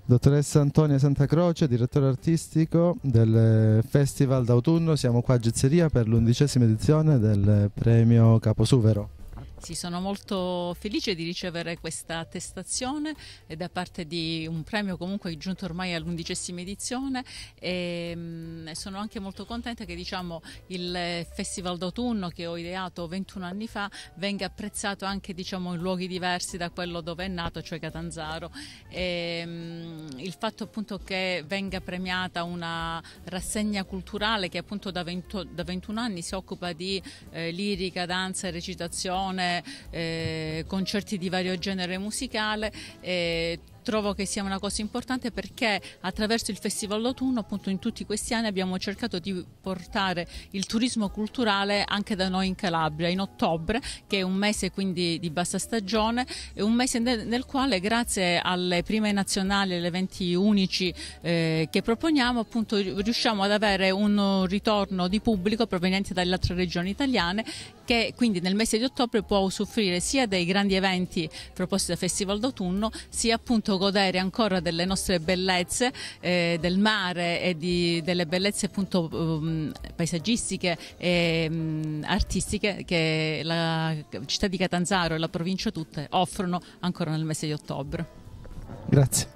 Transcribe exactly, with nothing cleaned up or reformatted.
Dottoressa Antonia Santacroce, direttore artistico del Festival d'autunno, siamo qua a Gizzeria per l'undicesima edizione del premio Caposuvero. Sì, sono molto felice di ricevere questa attestazione da parte di un premio comunque giunto ormai all'undicesima edizione e mh, sono anche molto contenta che diciamo, il Festival d'autunno che ho ideato ventuno anni fa venga apprezzato anche diciamo, in luoghi diversi da quello dove è nato, cioè Catanzaro. E, mh, il fatto appunto che venga premiata una rassegna culturale che appunto da, venti, da ventuno anni si occupa di eh, lirica, danza e recitazione, Eh, concerti di vario genere musicale, eh, trovo che sia una cosa importante perché attraverso il Festival d'autunno appunto in tutti questi anni abbiamo cercato di portare il turismo culturale anche da noi in Calabria in ottobre, che è un mese quindi di bassa stagione, è un mese nel, nel quale grazie alle prime nazionali, agli eventi unici eh, che proponiamo appunto riusciamo ad avere un ritorno di pubblico proveniente dalle altre regioni italiane che quindi nel mese di ottobre può usufruire sia dei grandi eventi proposti dal Festival d'autunno sia appunto godere ancora delle nostre bellezze eh, del mare e di, delle bellezze appunto um, paesaggistiche e um, artistiche che la città di Catanzaro e la provincia tutte offrono ancora nel mese di ottobre. Grazie.